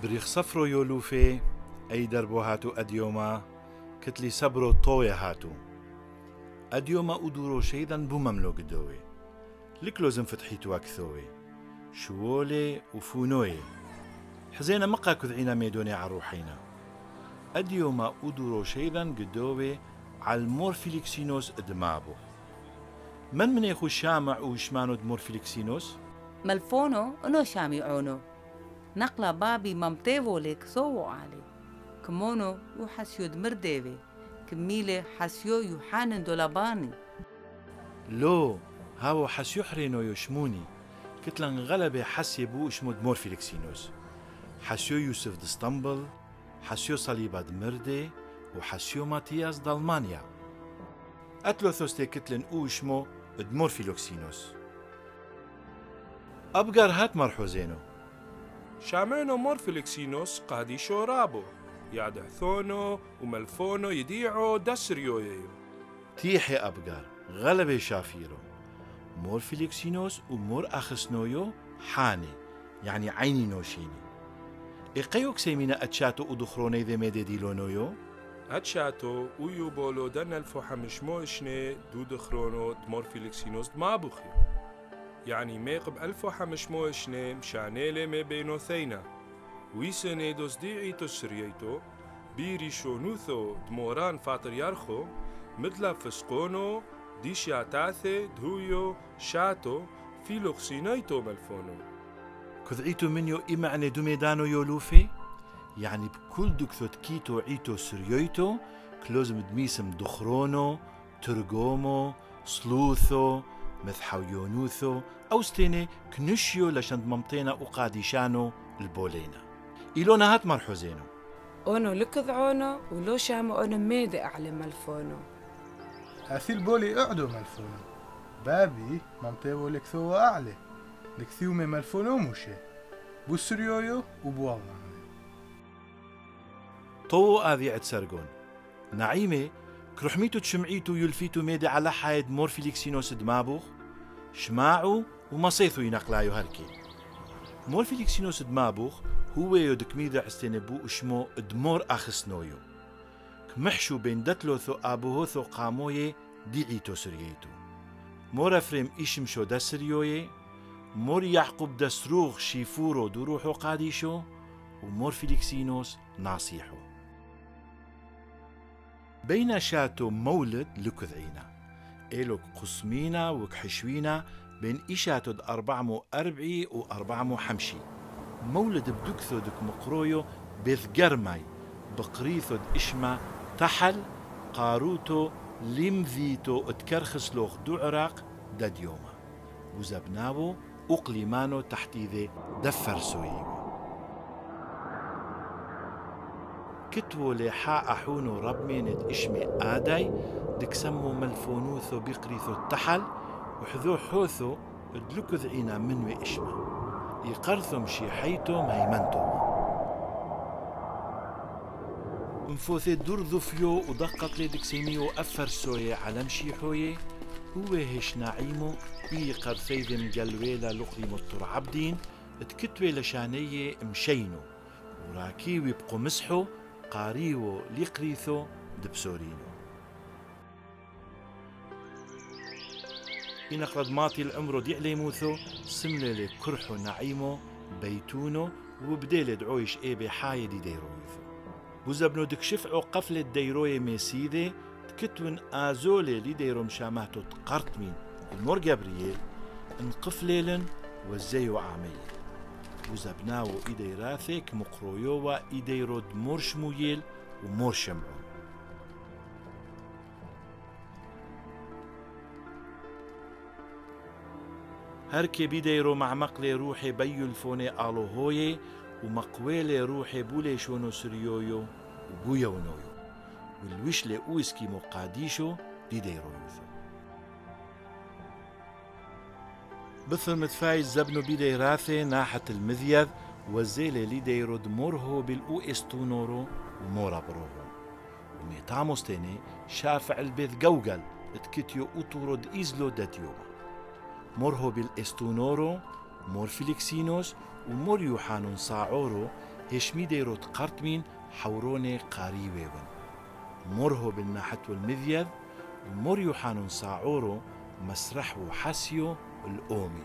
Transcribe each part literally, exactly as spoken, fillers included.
بريخ صفرو يولوفي أي دربو هاتو أديوما كتلي صبرو طوية هاتو أديوما أدورو شيدان بومملو قدوي لكلوزم فتحيتو أكثوي شوولي وفونوي حزينا مقا كذعينا ميدوني عروحينا أديوما أدورو شيدان قدوي عالمورفيليكسينوس ادمابو من من يخو شامع وشمانو دمورفيليكسينوس؟ ملفونو انو شامعونو نقلا بابي ممتيفو لك سوو علي كمونو يحسيو دمرديفي كميلي حسيو يوحانن دولاباني لو هاو حسيو حرينو يشموني كتلن غلبة حسي بو اشمو دمورفيليكسينوس حسيو يوسف دستنبل حسيو صليبة دمردي وحسيو ماتياس دالمانيا أتلوثوستي كتلن او اشمو دمورفيلوكسينوس أبقر هات مرحوزينو شامينو مورفيليكسينوس قادي شورابو يعدثونو وملفونو يديعو دسريو ييو تيحي أبقر غلبة شافيرو مورفيليكسينوس ومور أخسنويو حاني يعني عيني نوشيني إقيوك سيمينا أتشاتو ودخروني ذي ميدي ديلونويو أتشاتو ويو بولو دن الفو حمشمو إشني دو دخرونو دمورفيليكسينوس دمابوخي يعني ميقب ألفو حمشمو إشني مشانيلي مي بينو ثينا ويسني دوس ديعي تسرييتو بيري شونوثو دموران فاتريارخو مدلا فسقونو ديشياتاثي دهويو شاتو فيلوكسينيتو ملفونو كذعيتو منيو إمعني دوميدانو يولوفي يعني بكل دكثوت كيتو عيتو سريويتو كلوزم دميسم دخرونو ترغومو سلوثو مثحويونوثو أو ستيني كنشيو لشند ممطينا وقاديشانو البولينا إلونا هات مرحوزينو أونو لكذعونو ولو شامو أونو ميدي أعلم ملفونو أثيل بولي اقعدوا ملفونو بابي ممطيبو لكثو أعلي لكثيو من ملفونو موشي بو سريويو وبو الله طو آذي عد سرقون نعيمة كرحميتو تشمعيتو يلفيتو ميدي على حايد مورفيليكسينوس دمابوخ شماعو ومصيثو ينقلايو هركي مورفيليكسينوس دمابوخ هو يودك ميدا عستينبو اشمو دمور أخسنويو كمحشو بين دتلوثو آبوهوثو قاموي ديعيتو سرييتو مور أفريم إشمشو دسريوي مور يعقوب دسروغ شيفورو دروحو قاديشو ومورفيليكسينوس ناصيحو بين شاتو مولد لكذعينا إلوك قسمينا وكحشوينا بين إشاتو د أربعمو أربعي و أربعمو حمشي مولد بدكثو دك مقرويو بذقرماي بقريثو د إشما تحل قاروتو لمذيتو اتكرخسلوخ دعراق داديوما وزبناو أقليمانو تحتيذي دفر سويو كتوو لحا أحونو ربمينت إشمي آداي دك سمو ملفونوثو بقريثو التحل وحذو حوثو دلوكذ عينا منوي إشما يقرثم شيحيتو ميمنتو انفوثي درذو فيو ودقت لي دك سيميو أفر سوية على مشيحوية هو هش نعيمو إي قرثيذ مقلويلا لقلي مطر عبدين تكتوي لشانية مشينو وراكيوي بقو مسحو قاريو لقريثو دبسورينو إن قد ماطي العمرو دي عليموثو سملة لكرحو نعيمو بيتونو وبديل دعويش إيبي حاية دي ديرويثو وزبنو دكشفعو قفلة ديروية ميسيدي تكتون آزولي لي ديرو مشاماتو تقرت مين المور جابرييل انقفليلن وزيو عاميل وزبناو إيدي راثيك مقرويووا إيدي رود مورشمويل ومورشمعون هركي بيديرو مع مقلي روحي بيو الفوني آلو هوي ومقويلي روحي بولي شونو سريويو وبويا ونويو والوشلي اويسكي مقاديشو ديديرو يوثو بثل متفايز زبنو بيدي راثي ناحة المذيذ وزيلي ليديرو دمورهو بالأو استونورو ومورا بروهو وميتاموستيني شافع البيذ قوقل اتكتيو اوتورو دإيزلو داتيوما مورهو بالاستونورو مورفيليكسينوس ومور يوحانون صاعورو هشمي ديروت قرتمين حوروني قاريويون مرهو بالناحت والمذيذ ومر يوحانون صاعورو مسرح وحسيو الأومي.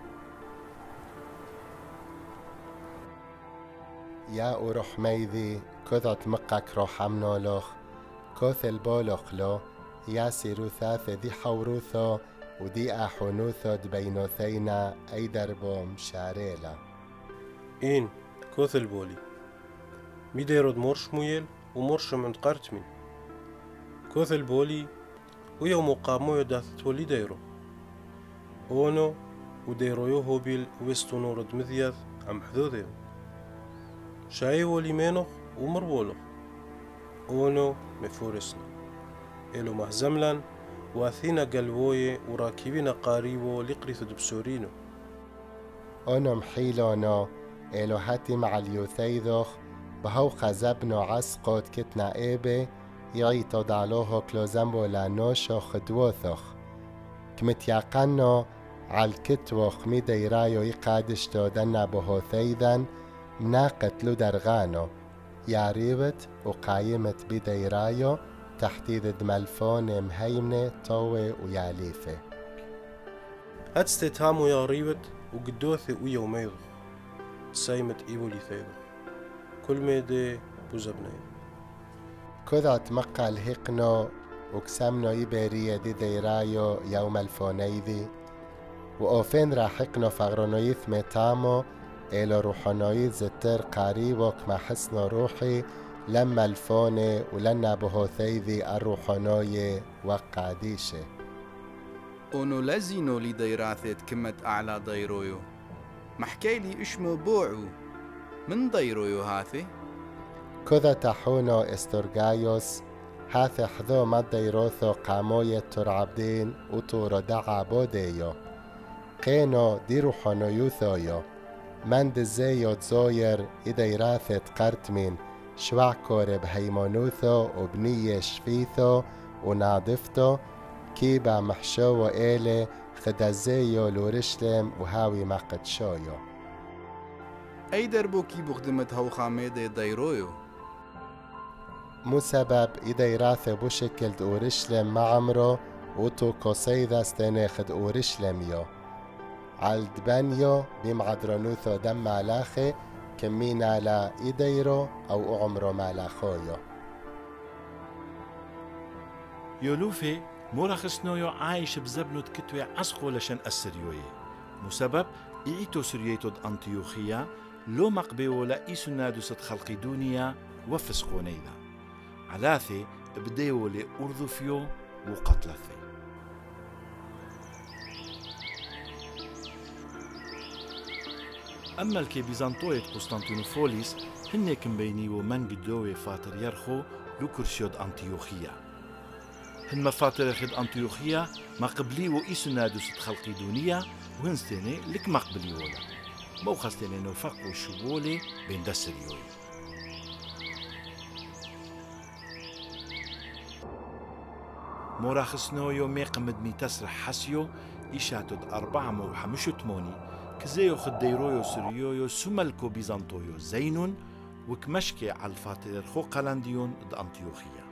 يا أروح ميذي كذت مقك روح أمنولوخ كوث البولوخ لو يا سيروثاث دي حوروثو ودي أحونوثو دبينوثينا أي دربو مشاريلا. إين كوث البولي ميديرود مرش مويل ومرش من قرتمين كوث البولي ويوم قامو يداث تولي ديرو اونو وديرو يوهو بيل ويستونورد مذيذ عم حذوذيو شايو ليمينوخ ومربولوخ اونو مفورسنا إلو مهزملان واثينا قلبوي وراكبين قاريبو لقريث دبسورينو اونو محيلونو إلو هاتي مع اليوثيذوخ بهو خزبنو عسقوت كتنا إيبي يعيتو دالوهو كلوزمبو لانوشو خدووثوخ كمتياقنو عالكتوخ ميديرايو يقادشتو دنا بهوثيذن مناقت لو درغانو ياريبت وقايمت بديرايو تحتيذ دملفون مهيمنة طوي وياليفة هاتستتامو ياريبت وقدوثي ويوميض سايمت إيبولي ثيذو كل ميدي بوزبني كذات مقا الهقنو وكسمنو إبرية دي ديرايو يوم الفونيذي وأوفين راحقنو فغرونويث متامو إلو روحانويث زتر قريبوك ما حسنو روحي لما الفوني ولنا بهوثيذي الروحانوية وقاديشة اونو لازينو لي ديراثت كمت أعلى ديرويو محكيلي اشمو بوعو من ديرويو هاثي كذا تحونو استرغايوس هاث حذو ما ديروثو قاموية ترعبدين وطورو دعا بوديو قينو دي روحانو يوثويو من دزيو تزوير إديراثت قرتمين شوعكور بهيمونوثو وبنية شفيثو وناضفتو كيبا محشو إيلي خدزيو لورشلم وهاوي مقدشويو أي دربو كي بخدمت هو خاميدة ديرويو مو سبب إديراث بوشكل دورشلم معمرو وتو قصيدة ستناخد أورشلميو عالدبانيو بمعدرانوثو دم مالاخي كمينا لا إديرو أو عمرو مالاخويو يولوفي مرخصنويو عايش بزبنوت كتوي عسخو لشان السريوي مسبب إيتو سريتود أنطيوخيا لو مقبيو لا إيسو نادوست خلقي دونيا وفسقونيدا علاثي بديو لأرضفيو وقتلثي أما الكي بيزانطوية قسطنطينوفوليس هن كمبينيو من قدوي فاتر يرخو لكرسيود أنطيوخيا هن مفاتر يخد أنطيوخيا ما قبليو إيسو نادوست خلقي دونيا وهنستيني لك ما قبليولا موخستيني نوفقو شبولي بين دسريوي موراخسنو يومي قمد مي تسرح حسيو إيشاتود أربعة موحمشو تموني كزيو خديرويو سريويو سملكو بيزانطويو زينون وكمشكي على الفاتر خو قلنديون د أنطيوخيا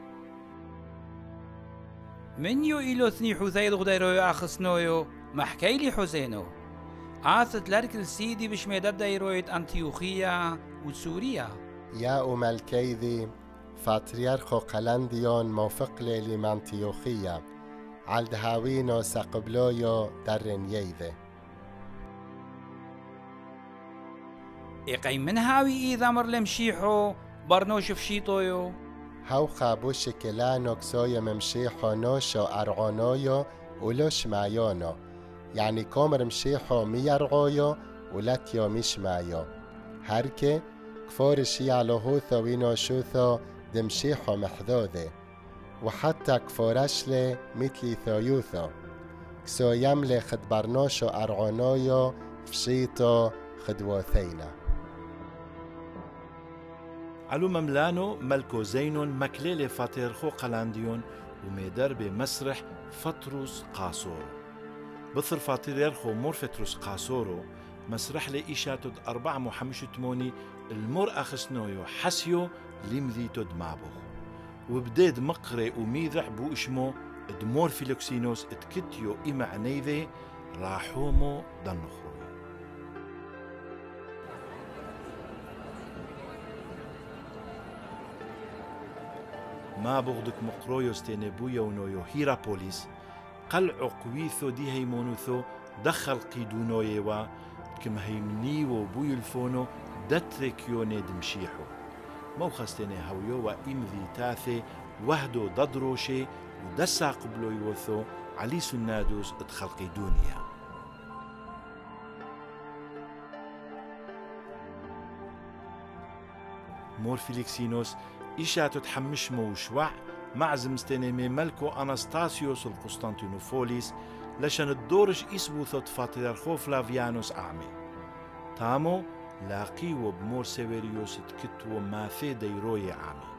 من يو إلو ثني حوثيد غديرويو أخسنويو محكيلي حسينو عاثت لركل سيدي بشميدة ديرويد أنطيوخيا وسوريا يا أم الكيذي فاتريارخو قلنديون موفق لي لمانتيوخيا عالدهاوينو ساقبلويو درن ييذي إقاي من هاوي إذا مر لمشيحو برنوش فشيطويو هاو خابوش كلانو كسويو ممشيحو نوشو أرعونويو ولوش مايونو يعني كومر مشيحو ميرعويو ولاتيو مش مايو هركي كفورش يعلو هوثو وينو شوثو دمشيحو محذوذي وحتى كفورشلي مثلي ثويوثو كسو يملي خد برنوشو أرعونويو فشيتو خدووثينا علو مملانو ملكو زينون مكليلي فاتر خو قلانديون وميدر بمسرح فتروس قاسورو بثر فاتر يرخو مور فتروس قاسورو مسرح لي إيشاتود أربعة محمش تموني المر أخسنويو حسيو لمذيتو دمابوخ وبديد مقري وميذح بو إشمو دمور فيلوكسينوس اتكتيو إما عنيذي راحومو دنخوي ما بغدك مقرويوس تنبويا ونويو هيرابوليس قلعو قويثو دي هيمونوثو دخل قيدونو يوا كما هيمنيو بويو الفونو دتريكيو نيد مشيحو موخستيني هاويو وإمذي تاثي وهدو ضدروشي ودسا قبلو يوثو علي سنادوس اتخلقي دونيا مور فيليكسينوس إيشاتو تحمش موشوع مع زمستيني ملكو أناستاسيوس القسطنطينوفوليس لشان الدورش إسبوثت فاتريرخو فلافيانوس أعمي تامو لاقيو بمور سيفيريوس تكتو ماثي ديروي عامي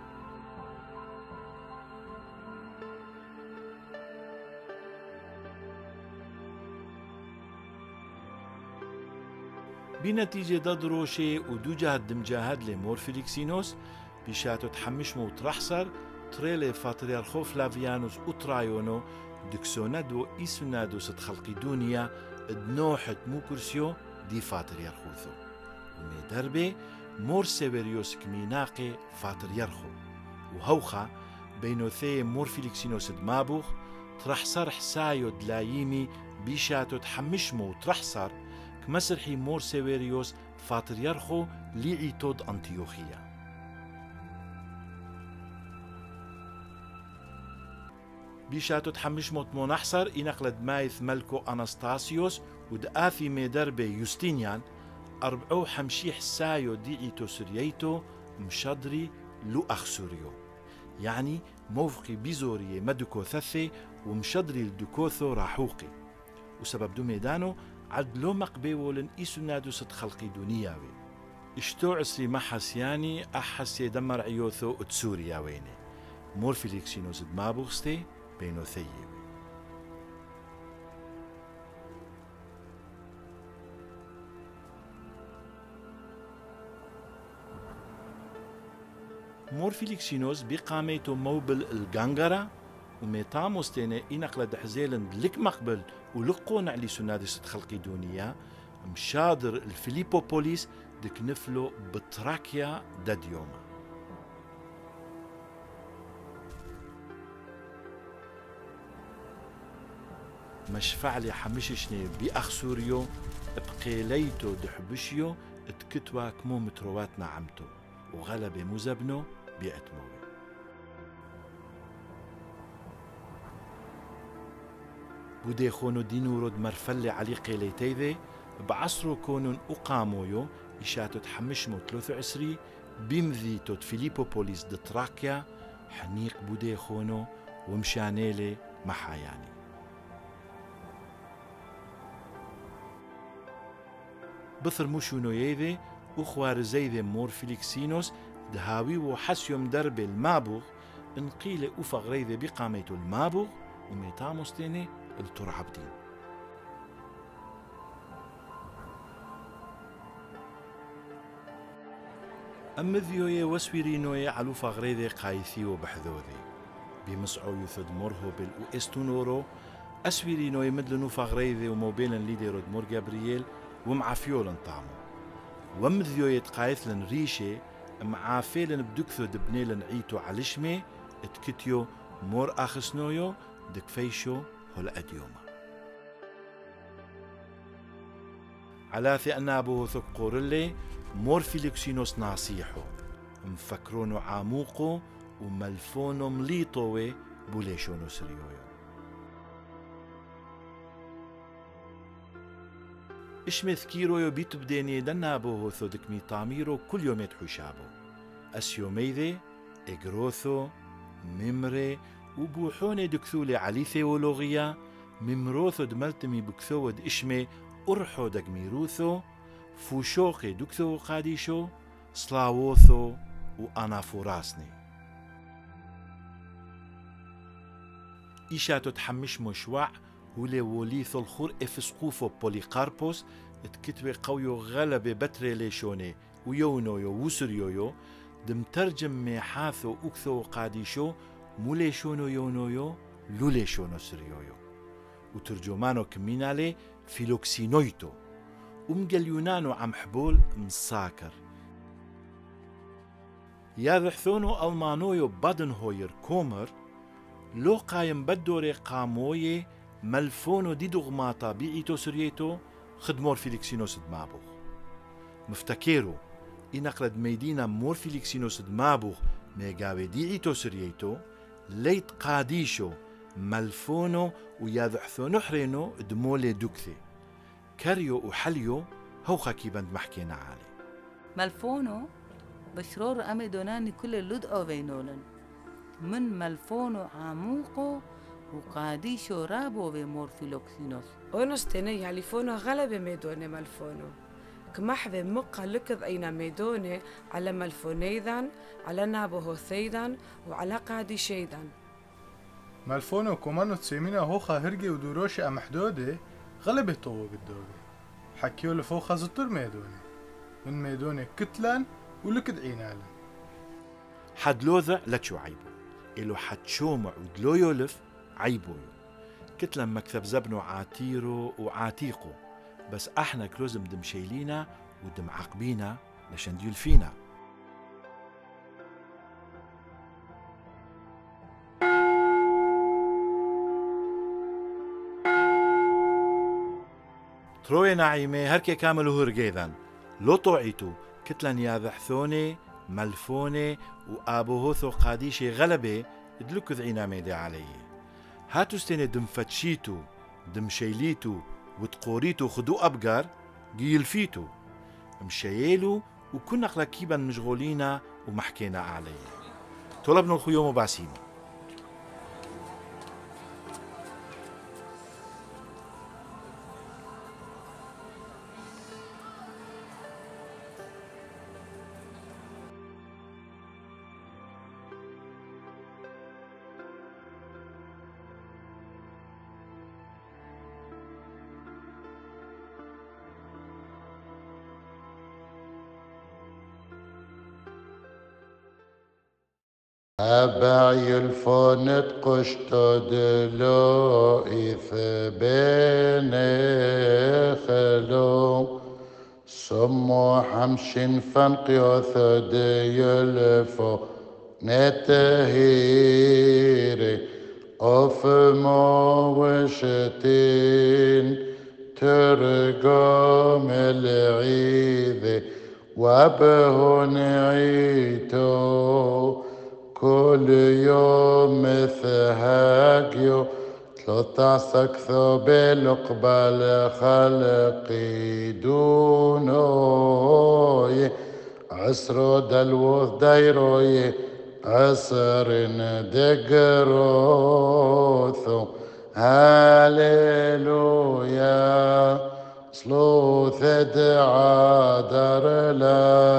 بنتيجة دادروشي ودو جهد دمجاهد لمور فيليكسينوس بيشاتو تحمش موت رحصر تريلي فاتريرخو فلافيانوس وترايونو دكسونادو إيسونادوس تخلقي دونيا دنوحت موكرسيو دي فاتريرخوثو ومي دربي مور سيفيريوس كميناقي فاتريرخو وهوخا بينوثي مور فيليكسينوس دمابوخ ترحصر حسايو دلايمي بيشاتو تحمش موت رحصر كمسرحي مور سيفيريوس فاتريرخو ليعيتود أنتيوخيا بيشاتو تحمش موت منحصر إنقلد مايث ملكو أناستاسيوس ودآثي ميدربي يوستينيان أربعو حمشيح سايو ديعيتو سرييتو مشادري لو أخسوريو يعني موفقي بيزوري مدكو ثثي ومشادري الدكوثو راحوقي وسبب دو ميدانو عد لو مقبيولن إيسونادو ستخلقي دونياوي اشتو عسري محسياني أحس يدمر عيوثو اتسوريا ويني مور فيليكسينوس دمابوغستي بينو ثيوي مور فيليكسينوس بقاميتو موبل الغانغرا وميتاموس تيني إنقل دحزيلن لك مقبل ولقون علي سنادس تخلقي دونيا مشادر الفيليبوبوليس دك نفلو بتراكيا داديوما مشفع لي حمششني بأخسوريو بقيليتو دحبشيو اتكتوا كمو متروات نعمتو وغلب مزبنو بيأتموي بودي خونو دينو رود مرفلي علي قيليتيذي بعصرو كونون أقامويو إشاتو تحمشمو ثلاثة عسري بمذيتو فيليبوبوليس دتراكيا حنيق بودي خونو ومشانيلي محاياني بثر موشونو يذي وخوار زيذي مور فيليكسينوس دهاوي وحسيوم درب المابوغ انقيل أفغريذي بقاميتو المابوغ وميتاموستيني الترعبدين أمذيوية وسويرينوية علو فغريذي قايثي وبحذوذي بمسعو يثد مرهو بالأستونورو أسويرينوية مدلنو فغريذي وموبيلا ليدي رود مور جابرييل ومع فيولن طعمو ومذيوية قايثلن ريشي مع فيلن بدكثو دبنيلن عيتو علشمي اتكتيو مور أخسنويو دكفيشو هل أديوما على ثي أنابوه ثقورلي مور فيليكسينوس ناصيحو مفكرونو عاموقو وملفونو مليطوي بوليشونو سريويو إشمث كيرويو بيتو بديني دنابوه ثو دكمي طاميرو كل يوم يتحو شابو أسيوميذي إجروثو ممري وبوحوني دكثولي علي ثيولوغيا ممروثو دملتمي بكثود إشمي أرحو دقميروثو فوشوقي دكثو قاديشو سلاووثو وأنافوراسني إيشاتو تحمش مشوع هولي وليثو الخور إفسقوفو بوليقاربوس تكتبي قويو غلبة بتري ليشوني ويونويو وسريويو دمترجم مي حاثو أكثو قاديشو موليشونو يونويو لوليشونو سريويو وترجمانو كمينالي فيلوكسينويتو ومجل يونانو عم حبول مساكر يا ذحثونو ألمانويو بادن هوير كومر لو قايم بدوري قاموي ملفونو دي دغماتا بيعيتو سريتو خدمور فيليكسينوس دمابوغ مفتكيرو إنقلد ميدينا مور فيليكسينوس دمابوغ ميقاوي ديعيتو سريتو ليت قاديشو ملفونو ويا ذحثونو حرينو دمولي دوكثي كاريو وحليو هوخا كيبند محكينا عالي ملفونو بشرور أمي دوناني كل اللد أوفينولن من ملفونو عموقو وقاديشو رابو بمور فيلوكسينوس أونس تني ياليفونو غلبة ميدوني ملفونو كمحذي مقا لكذ أينا ميدوني على ملفونيذان على نابوهو ثيدان وعلى قاديشيدان ملفونو كومانو تسيمينا هوخا هرجي ودوروشي أمحدودي غلبة طوو قدوغي حكيو لفوخا زطر ميدوني من ميدوني كتلان ولكد عينالن حد لوذع لتشو عيبو إلو حد شومع ودلو يولف عيبويو كتلا مكتب زبنو عاتيرو وعاتيقو بس احنا كلوزم دم شايلينا ودم عاقبينا لشان ديولفينا تروي نعيمي هركي كاملو هرقيذان لو طوعيتو كتلن يا ذحثوني ملفوني وآبوهوثو قاديشي غلبي دلوك ذعينا ميدي علي هاتو ستيني دم فتشيتو دم شيليتو وتقوريتو خدو أبقار جيلفيتو مشيلو وكنا قلاكيبا مشغولينا ومحكينا عليه طلبنا الخيوم وبعسيمة أبع يلفون تقشتو دلو إث بين خلو سمو حمشين فنقيوث ديلفو نتهيري أوف موشتين ترقم العيذي وابهن عيتو كل يوم مثهاجيو تلطع سكثو بالقبال خلقي دونوي عسرو دلوث دايروي عسر دقروثو هاليلويا صلوث دعا دار لا